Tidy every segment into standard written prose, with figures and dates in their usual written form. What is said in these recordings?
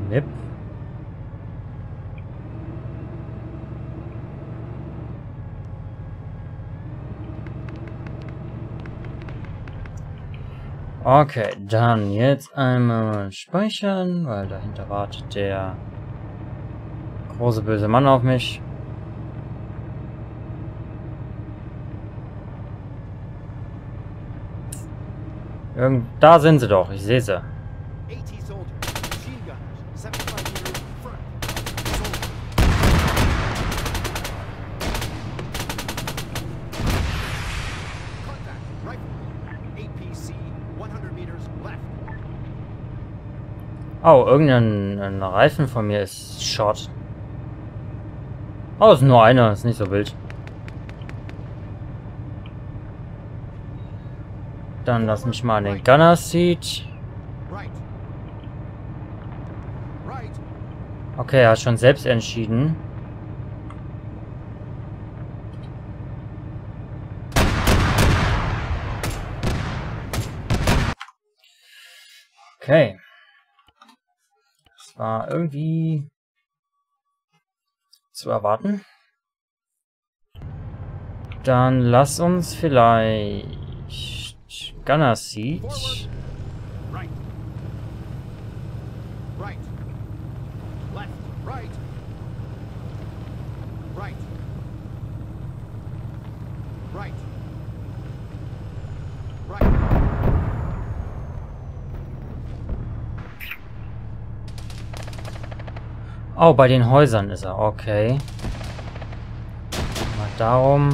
Yep. Okay, dann jetzt einmal speichern, weil dahinter wartet der große böse Mann auf mich. Da sind sie doch, ich sehe sie. Oh, irgendein Reifen von mir ist short. Oh, ist nur einer, ist nicht so wild. Dann lass mich mal den Gunner Seat. Okay, er hat schon selbst entschieden. Okay. Das war irgendwie zu erwarten. Dann lass uns vielleicht Gunner Seat. Oh, bei den Häusern ist er. Okay. Mal darum.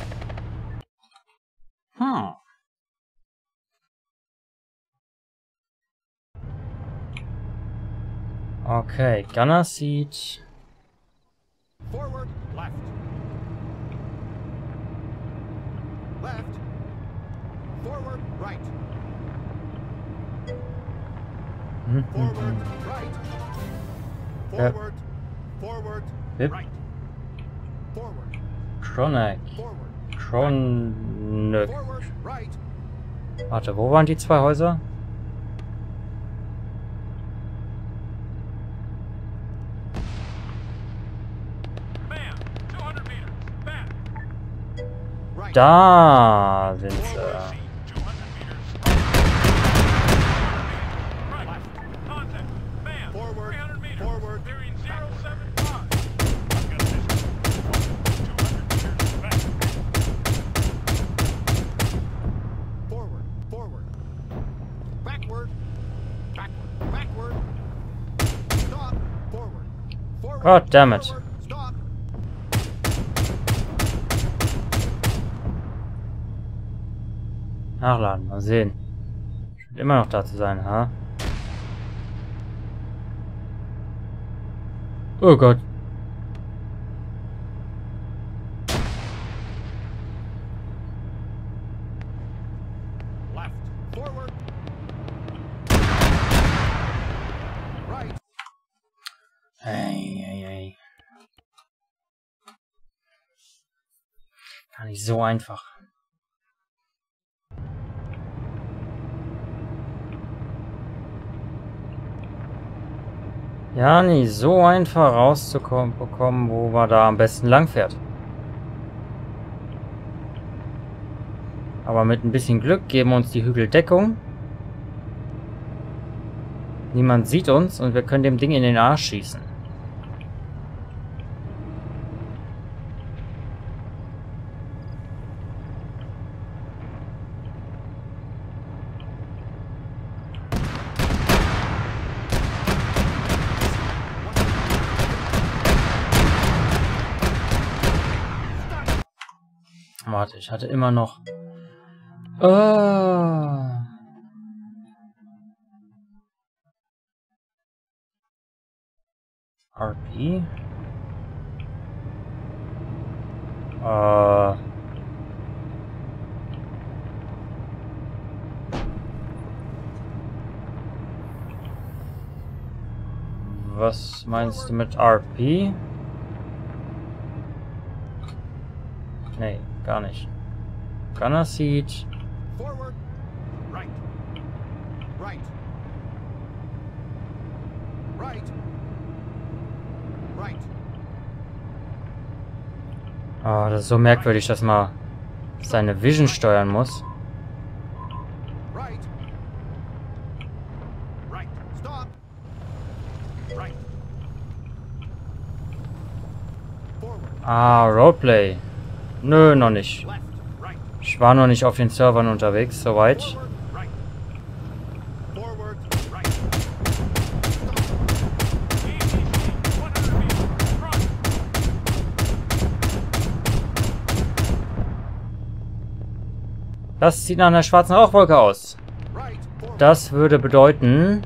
Okay, Gunner Seat. Forward, left. Left. Forward, right. Forward, right. Forward, forward, Yep. right. Forward, Kronek. forward, Kronek. forward, right. Warte, wo waren die zwei Häuser? Bam, 200 meters, back. Right. Da sind sie. Forward, 200 meters. Right. Contact. Bam. Forward, 300 meters. Forward. Bearing 075. I've got this. 200 meters, back. Forward, forward. Backward. Backward, backward. Stop. Forward. Forward. God damn it. Forward. Stop. Nachladen, mal sehen. Scheint immer noch da zu sein, ha? Oh Gott. Left. Forward. Right. Ei. Gar nicht so einfach. Ja, nicht so einfach rauszubekommen, wo man da am besten lang fährt. Aber mit ein bisschen Glück geben wir uns die Hügel Deckung. Niemand sieht uns und wir können dem Ding in den Arsch schießen. Warte, ich hatte immer noch... RP? Was meinst du mit RP? Nee, gar nicht. Gunner Seat. Forward. Right. Right. Oh, das ist so merkwürdig, dass man seine Vision steuern muss. Ah, Roleplay. Nö, noch nicht. Ich war noch nicht auf den Servern unterwegs, soweit. Das sieht nach einer schwarzen Rauchwolke aus. Das würde bedeuten,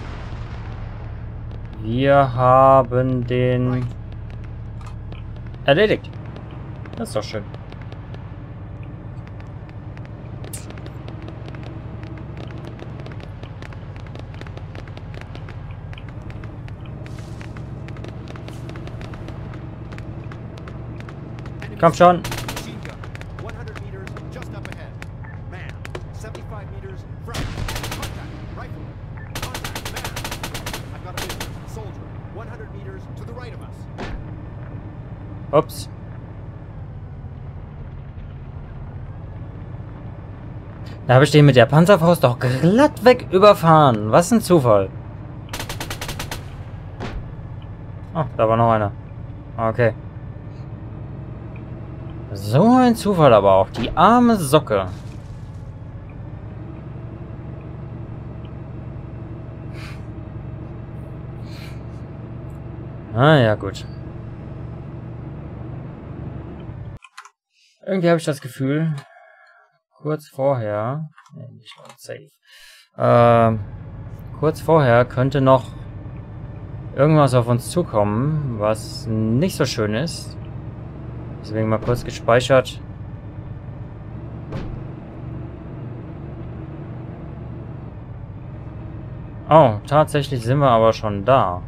wir haben den erledigt. Das ist doch schön. Komm schon. Ups. Da habe ich den mit der Panzerfaust doch glatt weg überfahren. Was ein Zufall. Oh, da war noch einer. Okay. So ein Zufall aber auch. Die arme Socke. Ah ja, gut. Irgendwie habe ich das Gefühl, kurz vorher, nicht safe, kurz vorher könnte noch irgendwas auf uns zukommen, was nicht so schön ist. Deswegen mal kurz gespeichert. Oh, tatsächlich sind wir aber schon da.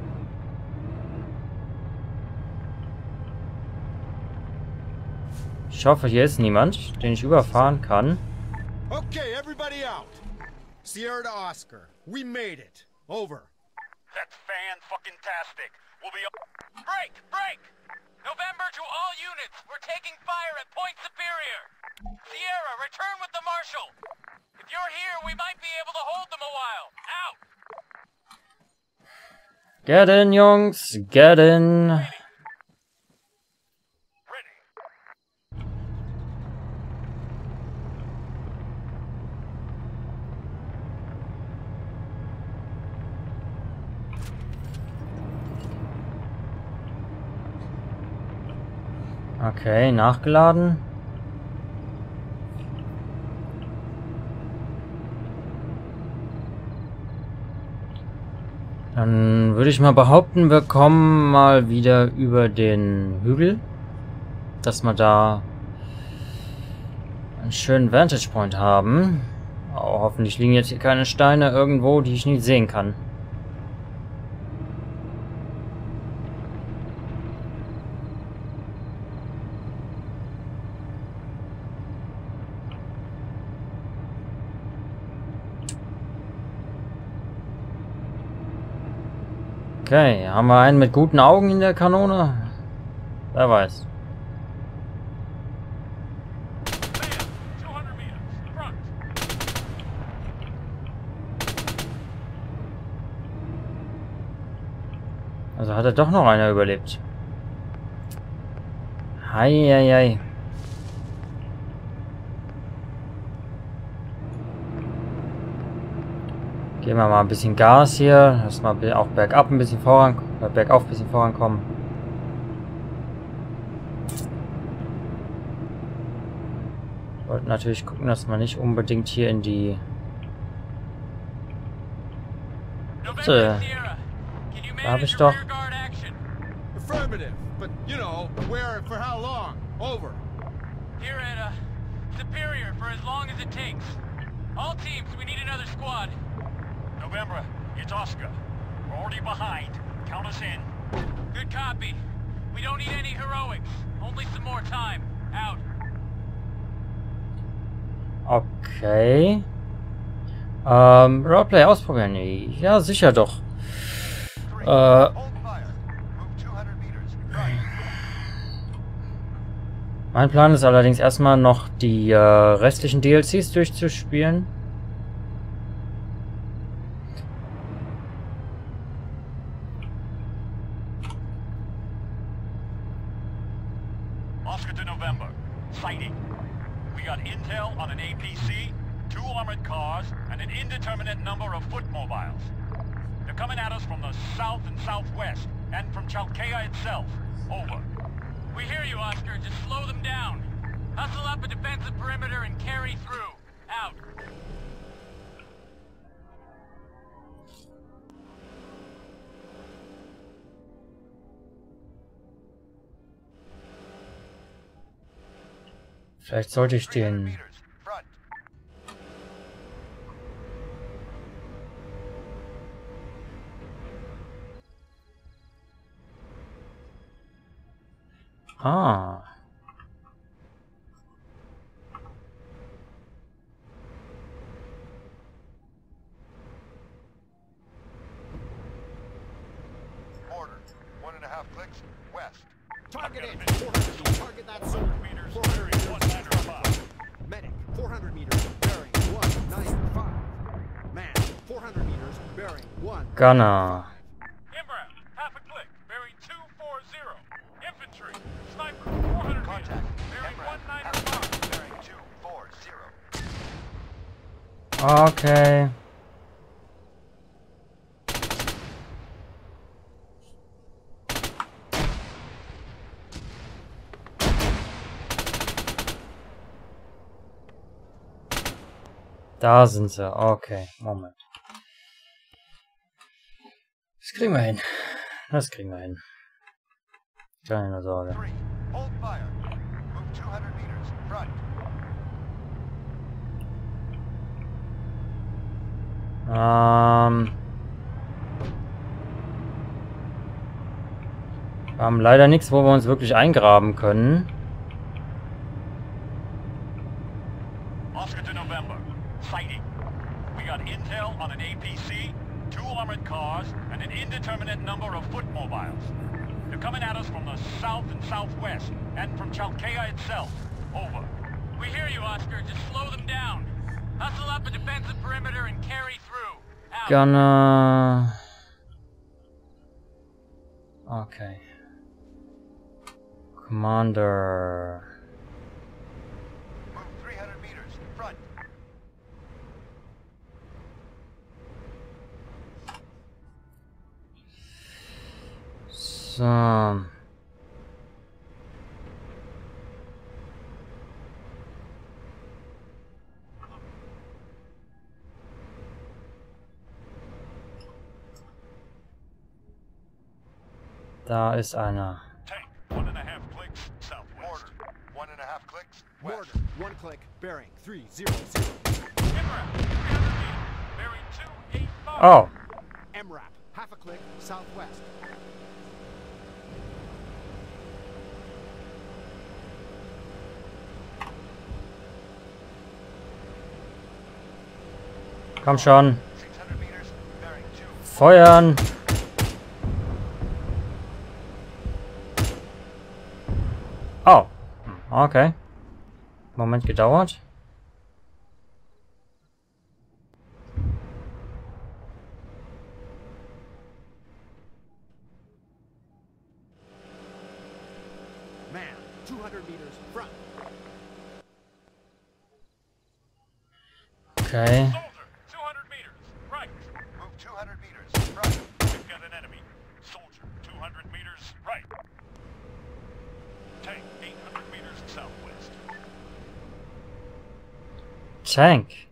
Ich hoffe, hier ist niemand, den ich überfahren kann. Okay, everybody out. Sierra to Oscar. We made it. Over. That's fan-fucking-tastic. We'll be... Break! Break! November to all units. We're taking fire at Point Superior. Sierra, return with the Marshal. If you're here, we might be able to hold them a while. Out! Get in, Jungs. Get in. Okay, nachgeladen. Dann würde ich mal behaupten, wir kommen mal wieder über den Hügel. Dass wir da einen schönen Vantage Point haben. Oh, hoffentlich liegen jetzt hier keine Steine irgendwo, die ich nicht sehen kann. Okay, haben wir einen mit guten Augen in der Kanone? Wer weiß. Also hat er doch noch einer überlebt. Heieiei. Geben wir mal ein bisschen Gas hier, dass wir auch bergab ein bisschen bergauf ein bisschen vorankommen. Wir wollten natürlich gucken, dass man nicht unbedingt hier in die... Da habe ich doch... Affirmative, but you know, where for how long? Over. Here at Superior for as long as it takes. All teams, we need another squad. November, it's Oscar. We're already behind. Count us in. Good copy. We don't need any heroics. Only some more time. Out. Okay. Roleplay ausprobieren. Ja, sicher doch. Mein Plan ist allerdings erstmal noch die restlichen DLCs durchzuspielen. Oscar to November. Sighting. We got intel on an APC, 2 armored cars, and an indeterminate number of foot mobiles. They're coming at us from the south and southwest, and from Chalkea itself. Over. We hear you, Oscar. Just slow them down. Hustle up a defensive perimeter and carry through. Out. Vielleicht sollte ich den... Ah. Order. 1.5 clicks west. Target it. 400. Target that soldier. 400 meters. 195. Medic. 400 meters. Bearing 195. Man. 400 meters. Bearing 1. Gunner. Imran, half a click. Bearing 240. Infantry. Sniper. 400 Contact. meters. Bearing 195. Bearing 240. Okay. Da sind sie. Okay, Moment. Das kriegen wir hin. Das kriegen wir hin. Keine Sorge. 3. Hold fire. Move 200 meters. Front. Wir haben leider nichts, wo wir uns wirklich eingraben können. Oscar to November. Sighting. We got intel on an APC, 2 armored cars, and an indeterminate number of foot mobiles. They're coming at us from the south and southwest, and from Chalkea itself. Over. We hear you, Oscar. Just slow them down. Hustle up a defensive perimeter and carry through. Out. Gunner. Okay. Commander. Move 300 meters. Front. So. Da ist einer. Tank. 1.5 clicks southwest. Order. 1.5 clicks west. Order. 1 click. Bearing 300. Imran, 300 meters. Bearing 285. Oh. MRAP. Half a click. Southwest. Komm schon. 600 meters. Bearing 2. Feuern. Oh. Okay. Moment gedauert. Man. 200 meters. Front. Okay. Soldier, 200 meters. Right. Move 200 meters. Front. We've got an enemy. Soldier, 200 meters. Right. Tank, 800 meters southwest. Tank.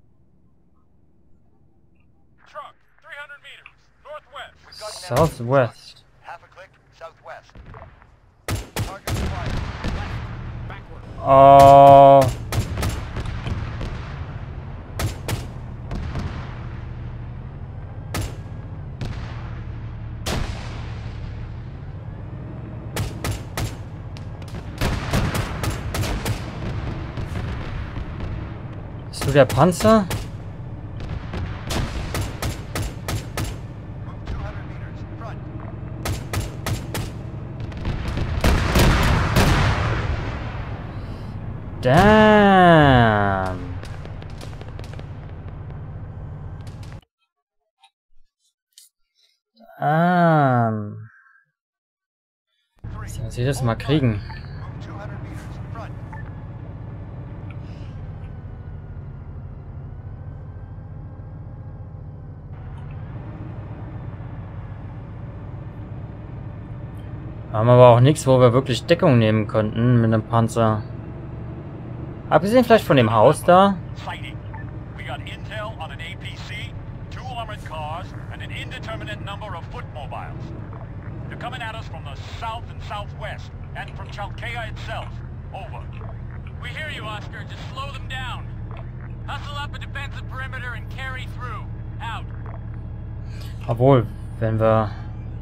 Truck, 300 meters. Northwest. We've got an enemy. Southwest. Half a click southwest. Target acquired. Backward. Oh. Bist du der Panzer? Move 200 meters. Front. Damn. Muss ich das mal kriegen? Move 200 meters. Front. Haben aber auch nichts, wo wir wirklich Deckung nehmen könnten mit einem Panzer. Abgesehen vielleicht von dem Haus da. Fighting. We got intel on an APC, 2 armored cars, and an indeterminate number of foot mobiles. They're coming at us from the south and southwest, and from Chalkea itself. Over. We hear you, Oscar. Just slow them down. Hustle up a defensive perimeter and carry through. Out. Obwohl, wenn wir...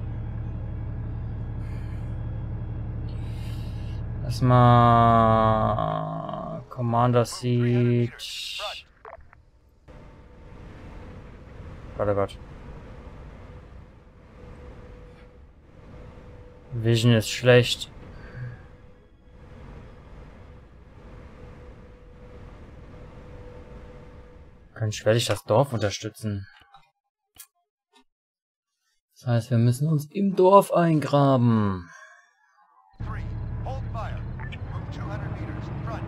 Erstmal... Commander Seat... Gott, oh Gott. Vision ist schlecht. Können schwerlich das Dorf unterstützen. Das heißt, wir müssen uns im Dorf eingraben. 3. Hold fire. Move 200 meters. Front.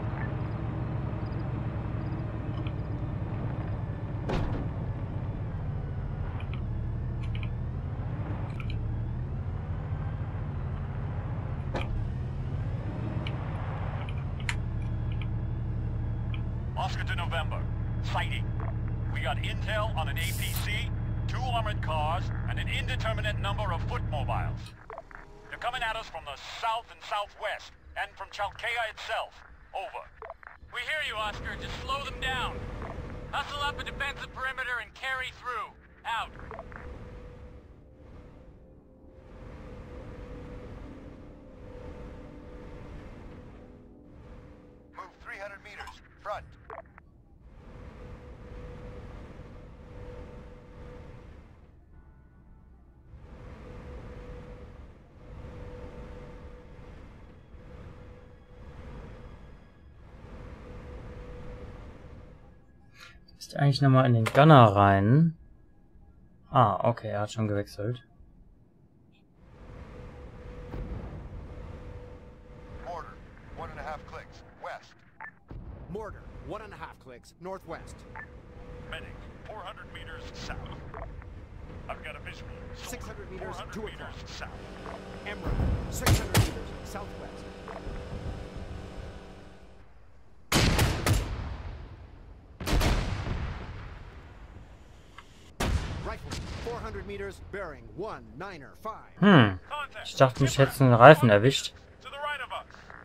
Oscar to November. Fighting. We got intel on an APC, 2 armored cars, and an indeterminate number of foot mobiles. They're coming at us from the south and southwest, and from Chalkea itself. Over. We hear you, Oscar. Just slow them down. Hustle up a defensive perimeter and carry through. Out. Move 300 meters. Front. Ist eigentlich nochmal in den Gunner rein. Ah, okay, er hat schon gewechselt. Mortar. 1.5 clicks. West. Mortar, 1.5 clicks northwest. Medic, 400 meters south. I've got a visual. 600 meters, 400 2 meters o'clock. south. Emerald, 600 meters southwest. Rifleman, 400 meters, bearing 195. Ich dachte, mich hätte einen Reifen erwischt. To the right of us.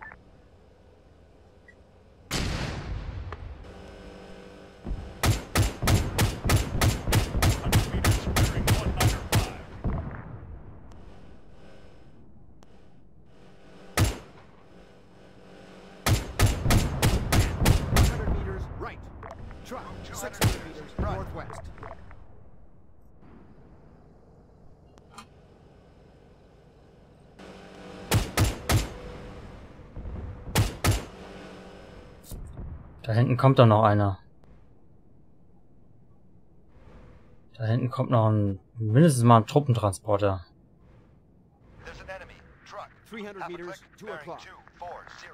Right. Truck, 600 meters northwest. Da hinten kommt doch noch einer. Da hinten kommt noch mindestens mal ein Truppentransporter. There's an enemy. Truck. 300 Half a meters, click. 2 Bearing o'clock. 240.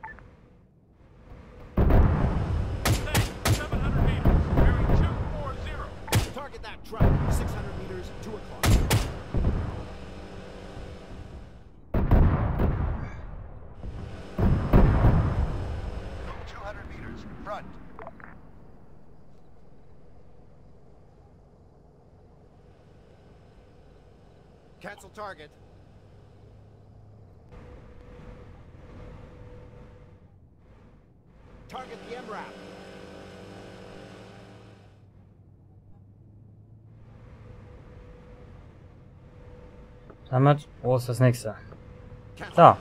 Hey, 700 meters. Bearing 240. Target that truck, 600 meters, 2 o'clock. Move 200 meters. Front. Cancel target. Target the MRAP. Damit, wo ist das nächste? Cancel. Da.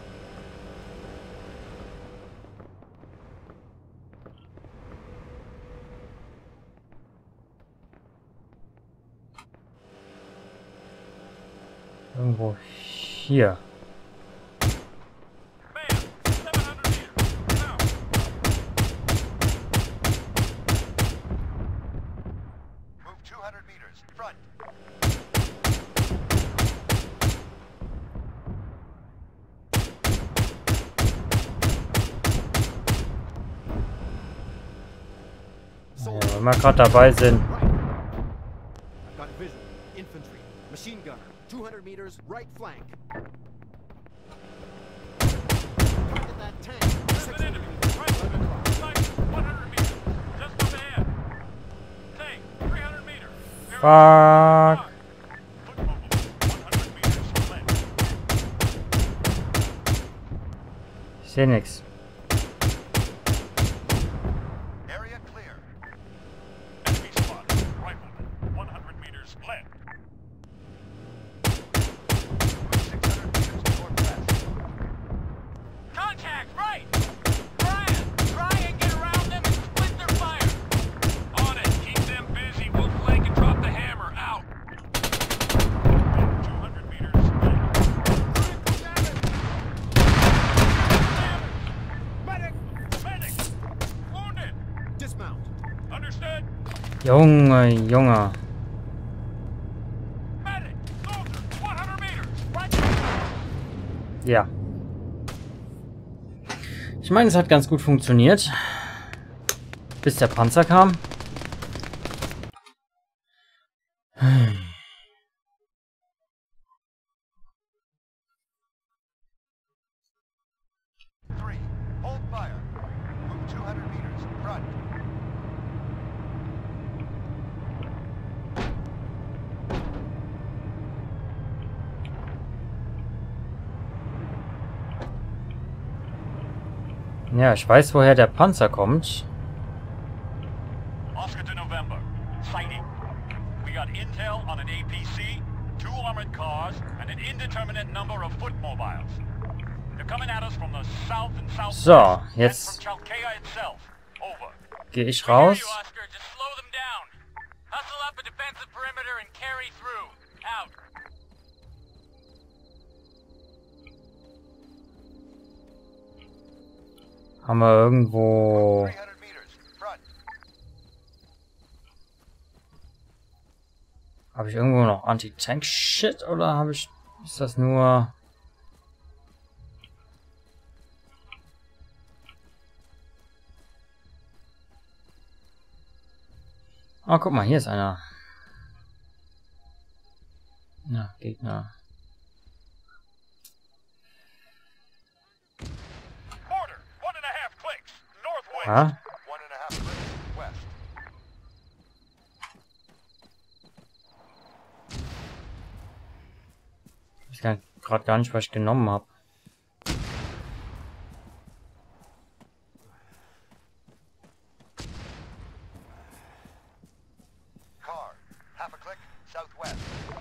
Irgendwo hier. Man, 700 meters. Now. wir gerade dabei sind. Right. I've got vision. Infantry. Machine gunner. 200 meters right flank. Target that tank. There's an enemy. Right on the site. 100 meters. Just up ahead. Tank, 300 meters. Fuck. Foot mobile. 100 meters left. Ich sehe nix. Area clear. Enemy spotted. Rifleman, 100 meters left. Move 600 meters northwest. Contact, right! Brian, try and get around them and split their fire. On it, keep them busy. We'll flank and drop the hammer. Out. 200 meters left. Critical damage. Medic. Medic! Wounded! Dismount. Understood? Junge, Junge. Medic! Soldier! 100 meters! Right! Ja. Ich meine, es hat ganz gut funktioniert. Bis der Panzer kam. 3. Hold fire. Move 200 meters. Front. Ja, ich weiß, woher der Panzer kommt. Oscar to November. Sighting. We got intel on an APC, 2 armored cars, and an indeterminate number of foot mobiles. They're coming at us from the south and southwest. So, and jetzt from Chalkea itself. Over. gehe ich We hear raus. you, Oscar. Just slow them down. Hustle up a defensive perimeter and carry through. Out. Haben wir irgendwo... 300 meters. Front. Habe ich irgendwo noch Anti-Tank-Shit oder habe ich... Ist das nur... Oh, guck mal, hier ist einer. Na, Gegner. Mortar. 1.5 clicks. Northwest. Ja? 1.5 clicks. West. Ich weiß gerade gar nicht, was ich genommen habe. Car. Half a click. Southwest.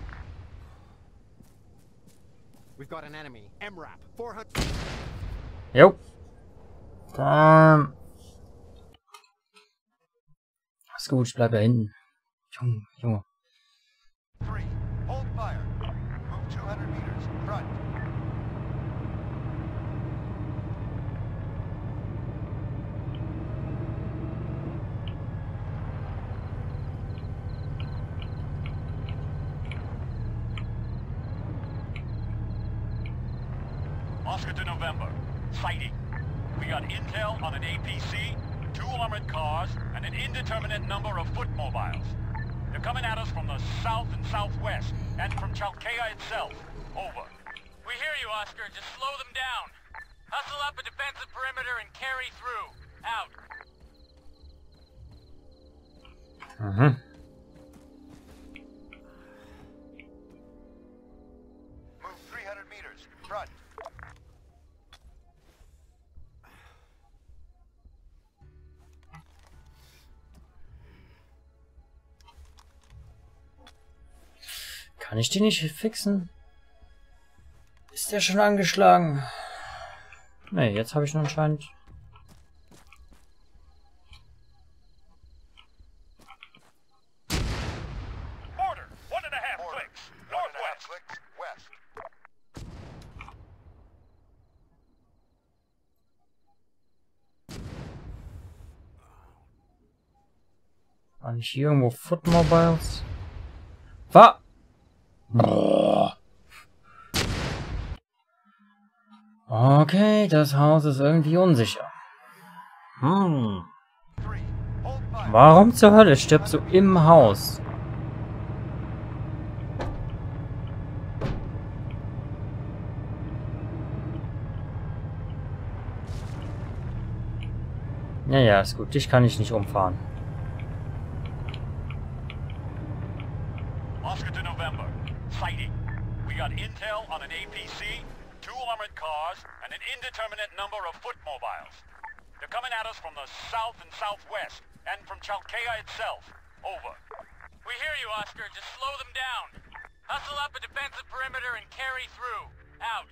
We've got an enemy. MRAP. 400. Jo. Ist gut, ich bleib da hinten. Junge, Junge. 3. Hold fire. Move 200 meters. Front. Oscar to November. Sighting. We got intel on an APC, 2 armored cars, and an indeterminate number of foot mobiles. They're coming at us from the south and southwest, and from Chalkea itself. Over. We hear you, Oscar. Just slow them down. Hustle up a defensive perimeter and carry through. Out. Mhm. Move 300 meters. Front. Kann ich die nicht fixen? Ist der schon angeschlagen? Ne, jetzt habe ich ihn anscheinend. Mortar. 1.5 Mortar. clicks. 1.5 Northwest. clicks. West. War nicht hier irgendwo Foot Mobiles? War. Okay, das Haus ist irgendwie unsicher. 3. Hold fire. Warum zur Hölle stirbst du im Haus? Ja, ist gut. Dich kann ich nicht umfahren. Oscar to November. Sighting. We got intel on an APC, 2 armored cars, and an indeterminate number of foot mobiles. They're coming at us from the south and southwest, and from Chalkea itself. Over. We hear you, Oscar. Just slow them down. Hustle up a defensive perimeter and carry through. Out.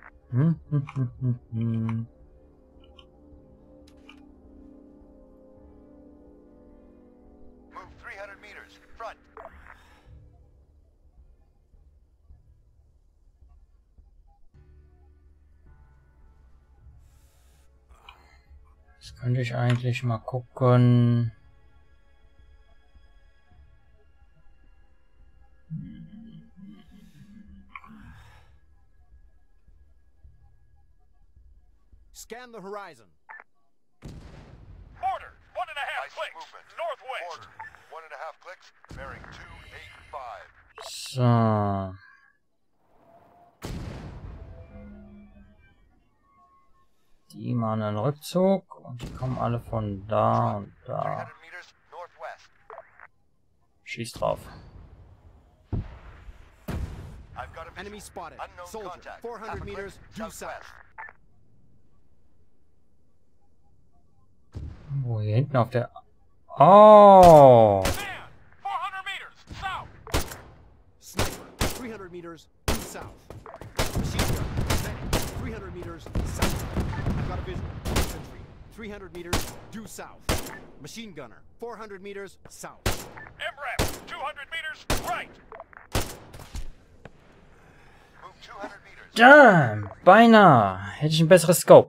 Move 300 meters. Front. Das könnte ich eigentlich mal gucken. Scan the horizon. Order. 1.5 Nice clicks. movement. Northwest. Order. 1.5 clicks. Bearing 285. So. Die machen einen Rückzug und die kommen alle von da und da. 300 meters northwest. Schieß drauf. I've got a Enemy visual. spotted. Unknown Soldier, contact. 400 Half a click, meters due south. southwest. Wo hier hinten auf der... Oh! Man, 400 meters south. Sniper, 300 meters due south. Machine gun, medic, 300 meters south. I've got a visual. Infantry, 300 meters due south. Machine gunner, 400 meters south. MRAP, 200 meters right. Move 200 meters. Damn! Beinahe! Hätte ich ein besseres Scope.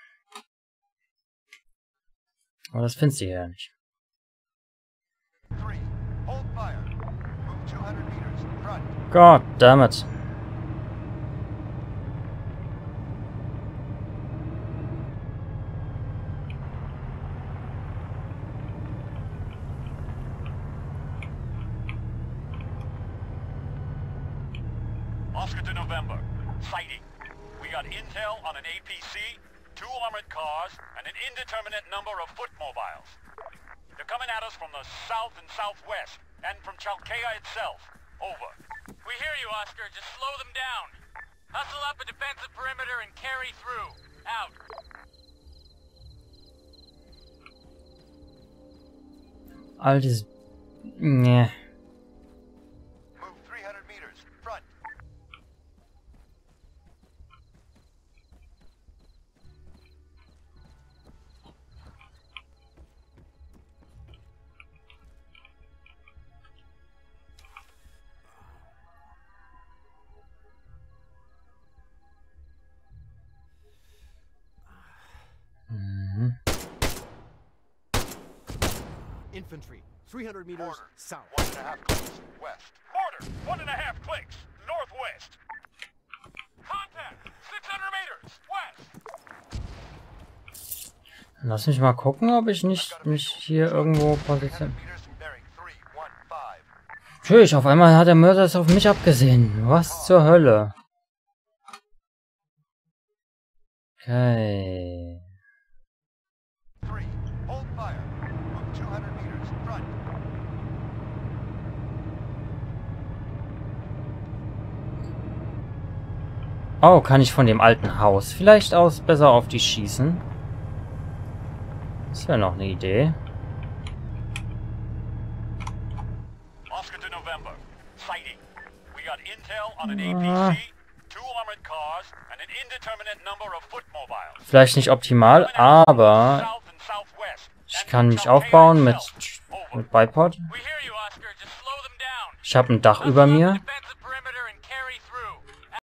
Aber das findest du hier nicht. 3. Hold fire. Move 200 meters. Front. God damn it. Oscar to November. Sighting. We got intel on an APC, 2 armored cars, and an indeterminate number of foot mobiles. They're coming at us from the south and southwest, and from Chalkea itself. Over. We hear you, Oscar. Just slow them down. Hustle up a defensive perimeter and carry through. Out. All dieses... Nee. Move 300 meters. Front. Infantry, 300 meters Order. south. 1.5 clicks. West. Order. 1.5 clicks. Northwest. Contact. 600 meters. West. Lass mich mal gucken, ob ich nicht mich hier irgendwo positioniere. 300 meters. Bearing 315. Tschüss, auf einmal hat der Mörder es auf mich abgesehen. Was zur Hölle? Okay. 3. Hold fire. Move 200 meters. Front. Oh, kann ich von dem alten Haus vielleicht aus besser auf die schießen? Das wäre noch eine Idee. Oscar to November. Sighting. We got intel on an APC, 2 armored cars, and an indeterminate number of foot mobiles. Vielleicht nicht optimal, aber South and southwest, ich and kann from mich Chalkea aufbauen mit itself. Over. Bipod. We hear you, Oscar. Just slow them down. Ich habe ein Dach über Hustle up a mir. defensive